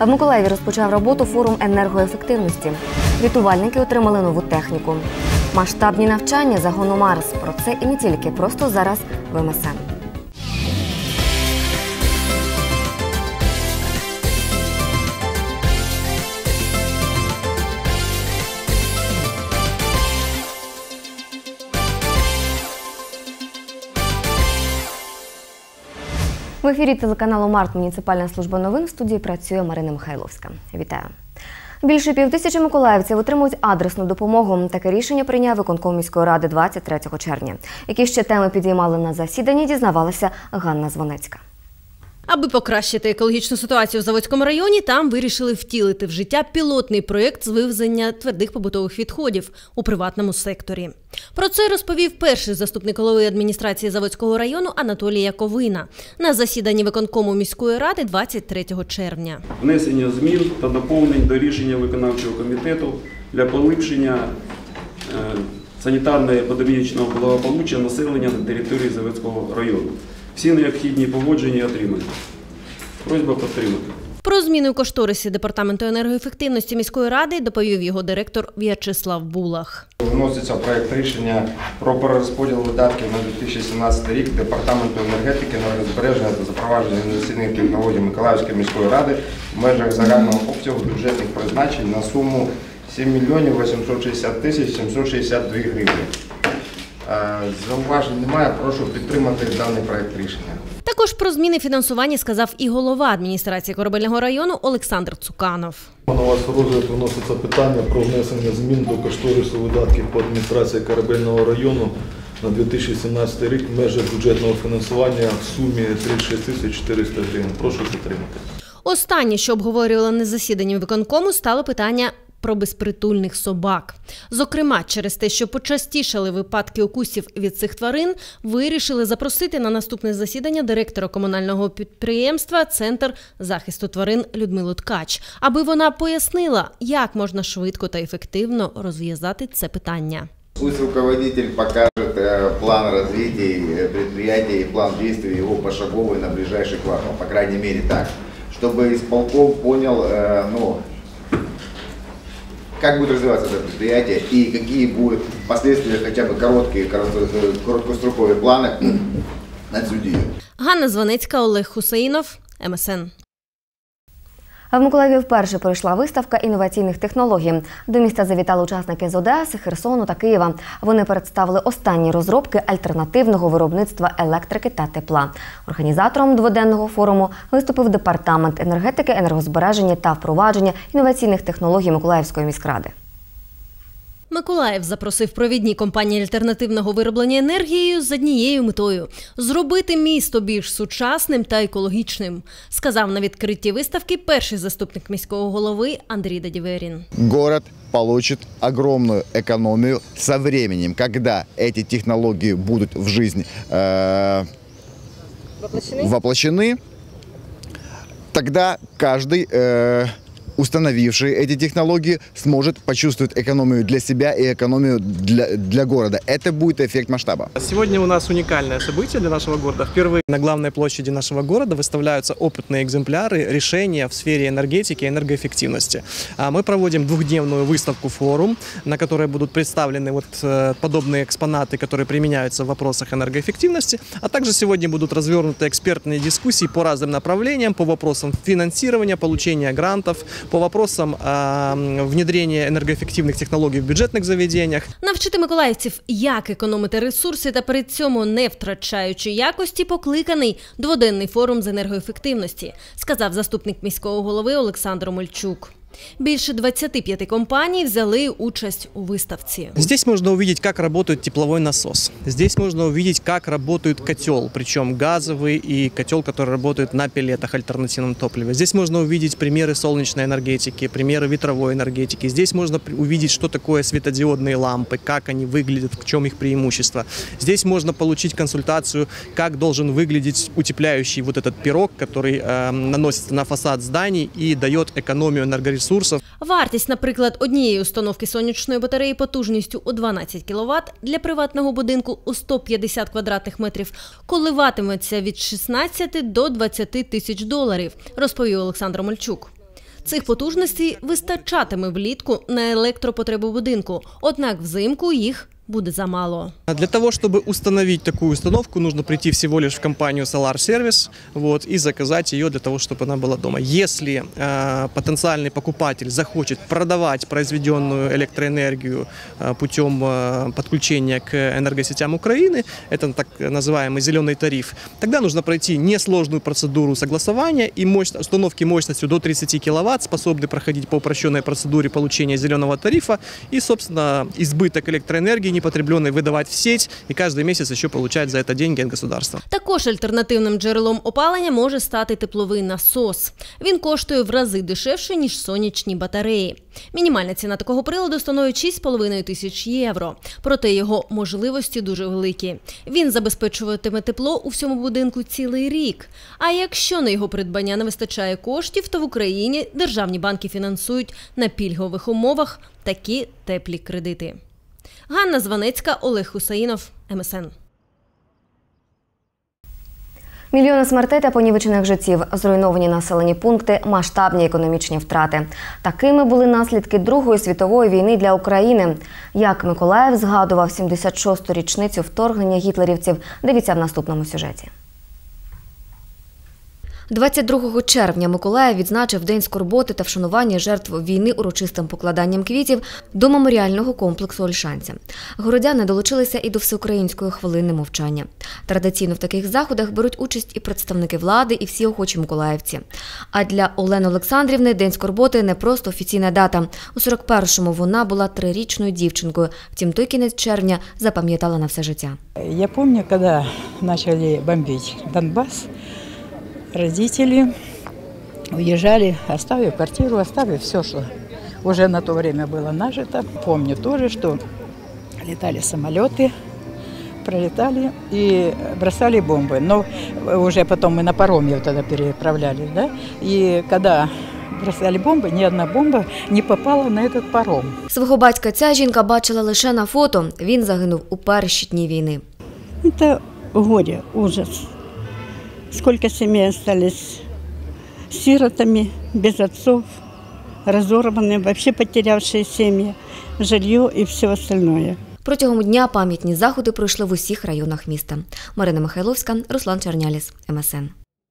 В Миколаєві розпочав роботу форум енергоефективності. Рятувальники отримали нову техніку. Масштабні навчання загону Марс. Про це і не тільки. Просто зараз в МСН. В ефірі телеканалу «Март» муніципальна служба новин. В студії працює Марина Михайловська. Вітаю. Більше 5000 миколаївців отримують адресну допомогу. Таке рішення прийняв виконком міської ради 23 червня. Які ще теми підіймали на засіданні, дізнавалася Ганна Звонецька. Аби покращити екологічну ситуацію в Заводському районі, там вирішили втілити в життя пілотний проєкт з вивезення твердих побутових відходів у приватному секторі. Про це розповів перший заступник голови адміністрації Заводського району Анатолій Яковина на засіданні виконкому міської ради 23 червня. Внесення змін та доповнень до рішення виконавчого комітету для поліпшення санітарно-епідемічного благополуччя населення на території Заводського району. Всі необхідні погодження отримані. Просьба підтримати. Про зміни у кошторисі Департаменту енергоефективності міської ради доповів його директор В'ячеслав Булах. Вноситься проєкт рішення про перерозподіл видатків на 2017 рік Департаменту енергетики, енергозбереження та запровадження інноваційних технологій Миколаївської міської ради в межах загального обсягу бюджетних призначень на суму 7 мільйонів 860 тисяч 762 гривні. Зауважень немає, прошу підтримати даний проєкт рішення. Також про зміни фінансування сказав і голова адміністрації Корабельного району Олександр Цуканов. На ваш розгляд виноситься питання про внесення змін до кошторису видатків по адміністрації Корабельного району на 2017 рік в межах бюджетного фінансування в сумі 36 тисяч 400 гривень. Прошу підтримати. Останнє, що обговорювали на засіданні виконкому, стало питання про безпритульних собак. Зокрема, через те, що почастішали випадки укусів від цих тварин, вирішили запросити на наступне засідання директора комунального підприємства «Центр захисту тварин» Людмилу Ткач, аби вона пояснила, як можна швидко та ефективно розв'язати це питання. Пусть руководитель покажет план развития предприятия и план действий его пошаговый на ближайший квартал, по крайней мере так, чтобы исполком понял, как будет развиваться это предприятие и какие будут последствия, хотя бы короткостроковые планы на цю дію. Ганна Звонецька, Олег Хусеїнов, МСН. В Миколаєві вперше пройшла виставка інноваційних технологій. До міста завітали учасники з Одеси, Херсону та Києва. Вони представили останні розробки альтернативного виробництва електрики та тепла. Організатором дводенного форуму виступив Департамент енергетики, енергозбереження та впровадження інноваційних технологій Миколаївської міськради. Миколаїв запросив провідні компанії альтернативного вироблення енергією з однією метою – зробити місто більш сучасним та екологічним, сказав на відкритті виставки перший заступник міського голови Андрій Дадіверін. Город получит огромную экономию со временем, когда эти технологии будут в жизнь воплощены, тогда каждый установивший эти технологии, сможет почувствовать экономию для себя и экономию для города. Это будет эффект масштаба. Сегодня у нас уникальное событие для нашего города. Впервые на главной площади нашего города выставляются опытные экземпляры решения в сфере энергетики и энергоэффективности. Мы проводим двухдневную выставку «Форум», на которой будут представлены подобные экспонаты, которые применяются в вопросах энергоэффективности, а также сегодня будут развернуты экспертные дискуссии по разным направлениям, по вопросам финансирования, получения грантов, по вопросам внедрения енергоефективних технологій в бюджетних заведеннях. Навчити миколаївців, як економити ресурси та при цьому не втрачаючи якості, покликаний дводенний форум з енергоефективності, сказав заступник міського голови Олександр Омельчук. Більше 25 компаний взяли участь у выставке. Здесь можно увидеть, как работает тепловой насос. Здесь можно увидеть, как работает котел, причем газовый и котел, который работает на пеллетах, альтернативном топливе. Здесь можно увидеть примеры солнечной энергетики, примеры ветровой энергетики. Здесь можно увидеть, что такое светодиодные лампы, как они выглядят, в чем их преимущество. Здесь можно получить консультацию, как должен выглядеть утепляющий вот этот пирог, который наносится на фасад зданий и дает экономию энергоресурсов. Вартість, наприклад, однієї установки сонячної батареї потужністю у 12 кВт для приватного будинку у 150 квадратних метрів коливатиметься від 16 до 20 тисяч доларів, розповів Олександр Омельчук. Цих потужностей вистачатиме влітку на електропотребу будинку, однак взимку їх буде замало. Для того, чтобы установить такую установку, нужно прийти всего лишь в компанию Solar Service и заказать ее для того, чтобы она была дома. Если потенциальный покупатель захочет продавать произведенную электроэнергию путем подключения к энергосетям Украины, это так называемый зеленый тариф, тогда нужно пройти несложную процедуру согласования и установки мощностью до 30 кВт, способны проходить по упрощенной процедуре получения зеленого тарифа и, собственно, избыток электроэнергии непотребленной выдавать в сеть и каждый месяц еще получать за это деньги от государства. Також альтернативним джерелом опалення може стати тепловий насос. Він коштує в рази дешевше, ніж сонячні батареї. Мінімальна ціна такого приладу становить 6,5 тисяч євро. Проте його можливості дуже великі. Він забезпечуватиме тепло у всьому будинку цілий рік. А якщо на його придбання не вистачає коштів, то в Україні державні банки фінансують на пільгових умовах такі теплі кредити. Ганна Званецька, Олег Хусаїнов, МСН. Мільйони смертей та понівечених життів, зруйновані населені пункти, масштабні економічні втрати. Такими були наслідки Другої світової війни для України. Як Миколаїв згадував 76-ту річницю вторгнення гітлерівців, дивіться в наступному сюжеті. 22 червня Миколаїв відзначив День скорботи та вшанування жертв війни урочистим покладанням квітів до меморіального комплексу Ольшанця. Городяни долучилися і до всеукраїнської хвилини мовчання. Традиційно в таких заходах беруть участь і представники влади, і всі охочі миколаївці. А для Олени Олександрівни День скорботи – не просто офіційна дата. У 41-му вона була 3-річною дівчинкою. Втім, той кінець червня запам'ятала на все життя. Я пам'ятаю, коли почали бомбити Донбас, родители уезжали, оставив квартиру, оставив все, что уже на то время было нажито. Помню тоже, что летали самолеты, пролетали и бросали бомбы. Но уже потом мы на пароме тогда переправлялись, да? И когда бросали бомби, ні одна бомба не попала на этот паром. Свого батька ця жінка бачила лише на фото. Він загинув у перші дні війни. Це горе, ужас. Сколько семей остались сиротами, без отцов, разорванные, вообще потерявшие семьи, жилье и все остальное. Протягом дня пам'ятні заходи пройшли в усіх районах міста. Марина Михайловська, Руслан Черняліс, МСН.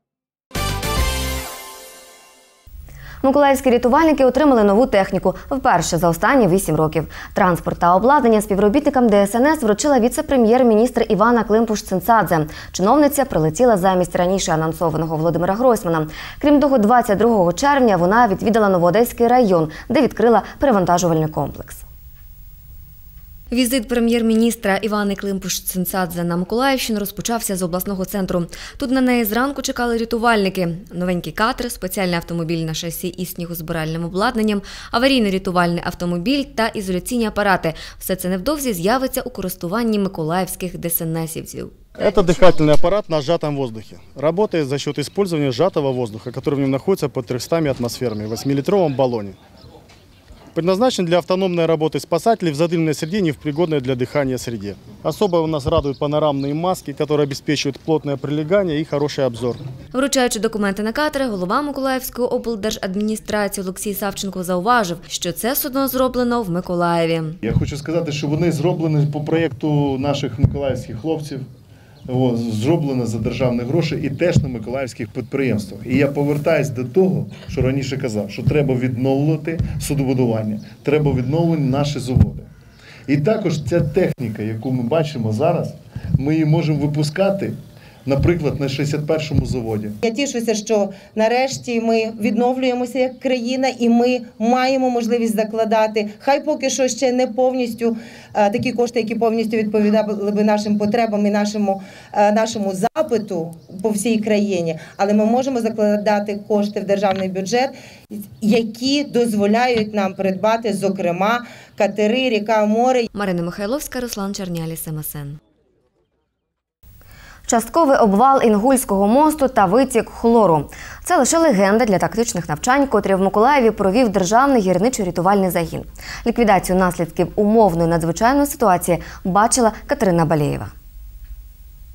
Миколаївські рятувальники отримали нову техніку вперше за останні 8 років. Транспорт та обладнання співробітникам ДСНС вручила віце-прем'єр-міністр Івана Климпуш-Цинцадзе. Чиновниця прилетіла замість раніше анонсованого Володимира Гройсмана. Крім того, 22 червня вона відвідала Новоодеський район, де відкрила перевантажувальний комплекс. Візит прем'єр-міністра Івани Климпуш-Цинцадзе на Миколаївщину розпочався з обласного центру. Тут на неї зранку чекали рятувальники. Новенький катер, спеціальний автомобіль на шасі із снігозбиральним обладнанням, аварійно-рятувальний автомобіль та ізоляційні апарати. Все це невдовзі з'явиться у користуванні миколаївських ДСНСівців. Это дыхательный аппарат на сжатом воздухе. Работает за счет использования сжатого воздуха, который в нем находится под 300 атмосферами в 8-литровом баллоне. Предназначен для автономной работы спасателей в задымленной среде, не в пригодной для дыхания среде. Особо у нас радуют панорамные маски, которые обеспечивают плотное прилегание и хороший обзор. Вручаючи документи на катери, голова Миколаївської облдержадміністрації Олексій Савченко зауважив, що це судно зроблено в Миколаєві. Я хочу сказати, що вони зроблені по проєкту наших миколаївських хлопців, зроблено за державні гроші і теж на миколаївських підприємствах. І я повертаюсь до того, що раніше казав, що треба відновлювати суднобудування, треба відновлювати наші заводи. І також ця техніка, яку ми бачимо зараз, ми її можемо випускати, наприклад, на 61-му заводі. Я тішуся, що нарешті ми відновлюємося як країна і ми маємо можливість закладати, хай поки що ще не повністю такі кошти, які повністю відповідали би нашим потребам і нашому запиту по всій країні, але ми можемо закладати кошти в державний бюджет, які дозволяють нам придбати, зокрема, катери, ріка, море. Марина Михайловська, Руслан Черняліс, МСН. Частковий обвал Інгульського мосту та витік хлору. Це лише легенда для тактичних навчань, котрі в Миколаєві провів Державний гірничо-рятувальний загін. Ліквідацію наслідків умовної надзвичайної ситуації бачила Катерина Балєєва.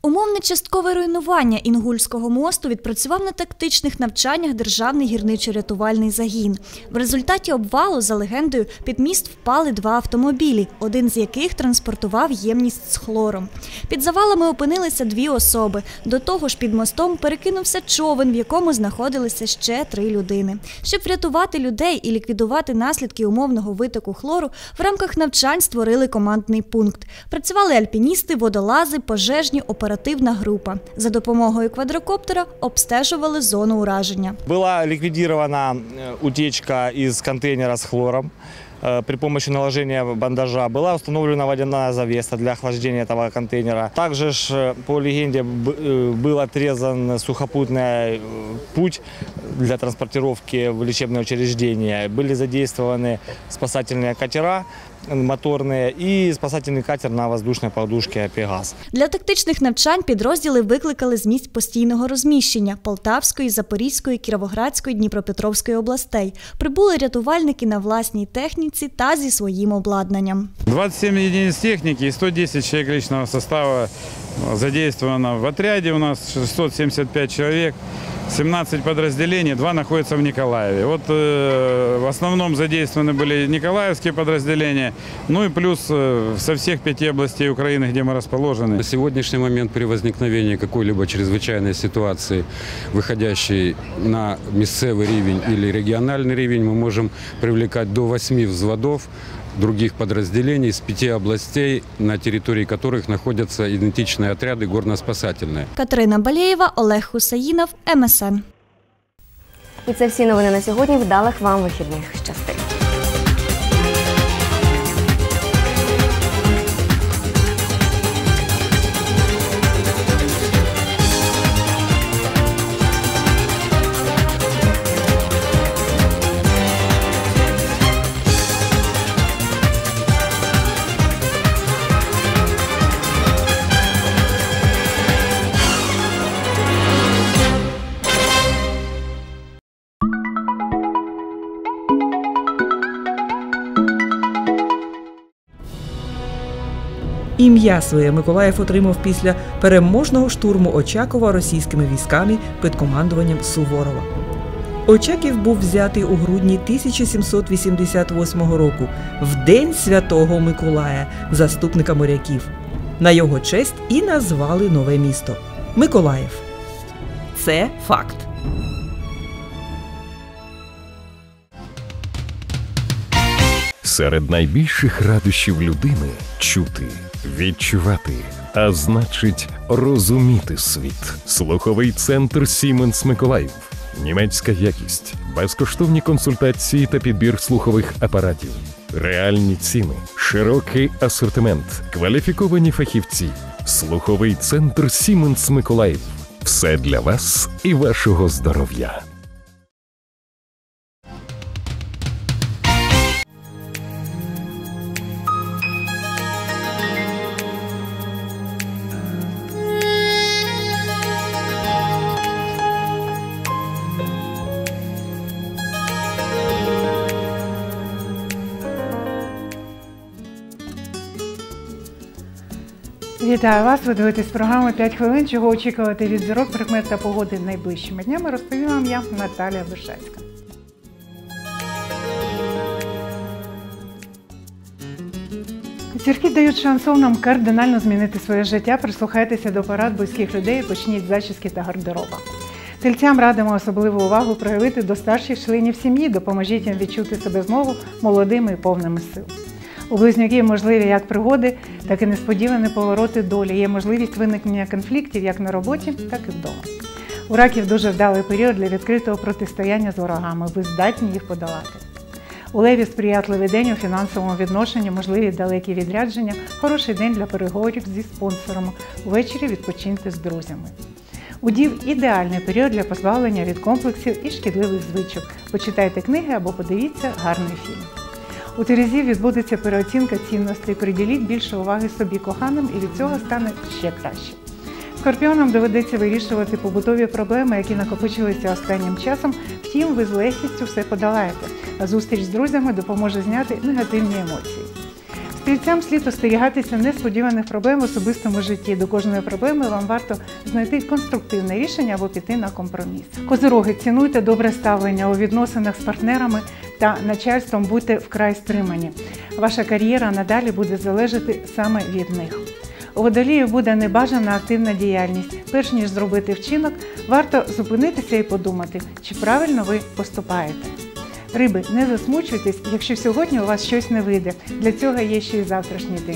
Умовне часткове руйнування Інгульського мосту відпрацював на тактичних навчаннях Державний гірничо-рятувальний загін. В результаті обвалу, за легендою, під міст впали 2 автомобілі, один з яких транспортував ємність з хлором. Під завалами опинилися 2 особи. До того ж, під мостом перекинувся човен, в якому знаходилися ще 3 людини. Щоб врятувати людей і ліквідувати наслідки умовного витоку хлору, в рамках навчань створили командний пункт. Працювали альпіністи, водолази, пожежні, оперативна група. За допомогою квадрокоптера обстежували зону ураження. Була ліквідована утечка із контейнера з хлором. При помощи наложения бандажа была установлена водяная завеса для охлаждения этого контейнера. Также, по легенде, был отрезан сухопутный путь для транспортировки в лечебное учреждение. Были задействованы спасательные катера моторные і спасательний катер на воздушній подушці «Пегас». Для тактичних навчань підрозділи викликали з місць постійного розміщення – Полтавської, Запорізької, Кіровоградської, Дніпропетровської областей. Прибули рятувальники на власній техніці та зі своїм обладнанням. 27 единиц техники і 110 человек личного состава задействовано в отряде. У нас 675 человек. 17 подразделений, 2 находятся в Николаеве. Вот в основном задействованы были николаевские подразделения, ну и плюс со всех 5 областей Украины, где мы расположены. На сегодняшний момент при возникновении какой-либо чрезвычайной ситуации, выходящей на местный рівень или региональный рівень, мы можем привлекать до 8 взводов других подразделений с 5 областей, на территории которых находятся идентичные отряды горно-спасательные. Катерина Балєєва, Олег Хусаїнов, МСН. І це всі новини на сьогодні. Вдалих вам вихідних. Щасти! Ім'я своє Миколаїв отримав після переможного штурму Очакова російськими військами під командуванням Суворова. Очаків був взятий у грудні 1788 року, в День Святого Миколая, заступника моряків. На його честь і назвали нове місто – Миколаїв. Це факт. Серед найбільших радощів людини – чути, відчувати, а значить розуміти світ. Слуховий центр Siemens Миколаїв. Німецька якість, безкоштовні консультації та підбір слухових апаратів, реальні ціни, широкий асортимент, кваліфіковані фахівці. Слуховий центр Siemens Миколаїв. Все для вас і вашого здоров'я. Вітаю вас! Ви дивитесь програму «5 хвилин. Чого очікувати від зірок, прикмет та погоди найближчими днями», розповім вам я, Наталія Вишацька. Зірки дають шансонам кардинально змінити своє життя, прислухайтеся до порад близьких людей і почніть з зачіски та гардероба. Тельцям радимо особливу увагу проявити до старших членів сім'ї, допоможіть їм відчути себе знову молодими і повними сил. У близнюків можливі як пригоди, так і несподівані повороти долі. Є можливість виникнення конфліктів як на роботі, так і вдома. У раків дуже вдалий період для відкритого протистояння з ворогами. Ви здатні їх подолати. У леві сприятливий день у фінансовому відношенні, можливі далекі відрядження, хороший день для переговорів зі спонсорами. Увечері відпочиньте з друзями. У дів ідеальний період для позбавлення від комплексів і шкідливих звичок. Почитайте книги або подивіться гарний фільм. У Терезів відбудеться переоцінка цінностей, приділіть більше уваги собі коханим і від цього стане ще краще. Скорпіонам доведеться вирішувати побутові проблеми, які накопичилися останнім часом, втім ви з легкістю все подолаєте, а зустріч з друзями допоможе зняти негативні емоції. Стрільцям слід остерігатися несподіваних проблем в особистому житті. До кожної проблеми вам варто знайти конструктивне рішення або піти на компроміс. Козироги, цінуйте добре ставлення у відносинах з партнерами та начальством, будьте вкрай стримані. Ваша кар'єра надалі буде залежати саме від них. У водоліїв буде небажана активна діяльність. Перш ніж зробити вчинок, варто зупинитися і подумати, чи правильно ви поступаєте. Риби, не засмучуйтесь, якщо сьогодні у вас щось не вийде. Для цього є ще й завтрашній день.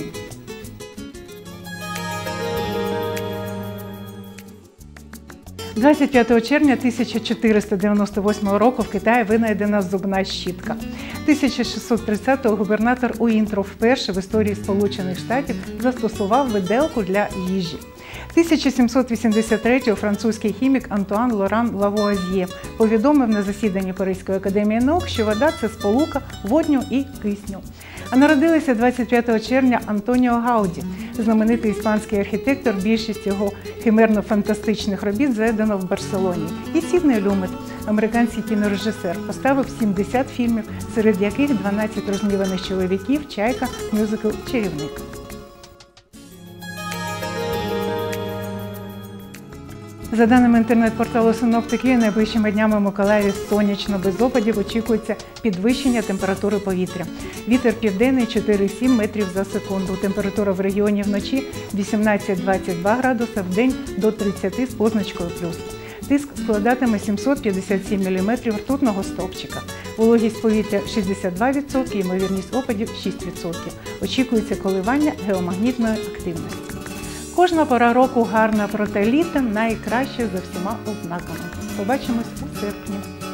– 25 червня 1498 року в Китаї винайдена зубна щітка. 1630-го губернатор Уінтроу вперше в історії Сполучених Штатів застосував виделку для їжі. 1783-го французький хімік Антуан Лоран Лавуазьє повідомив на засіданні Паризької академії наук, що вода – це сполука водню і кисню. А народилися 25 червня Антоніо Гауді, знаменитий іспанський архітектор. Більшість його химерно-фантастичних робіт зведено в Барселоні. І Сідней Люмет, американський кінорежисер, поставив 70 фільмів, серед яких 12 розгніваних чоловіків, Чайка, мюзикл «Чарівник». За даними інтернет-порталу «Синоптики», найближчими днями в Миколаєві сонячно, без опадів очікується підвищення температури повітря. Вітер південний 4,7 метрів за секунду. Температура в регіоні вночі 18-22 градуси, вдень до 30 з позначкою плюс. Тиск складатиме 757 мм ртутного стовпчика. Вологість повітря 62%, ймовірність опадів 6%. Очікується коливання геомагнітної активності. Кожна пора року гарна, проте літом найкраще за всіма ознаками. Побачимось у серпні.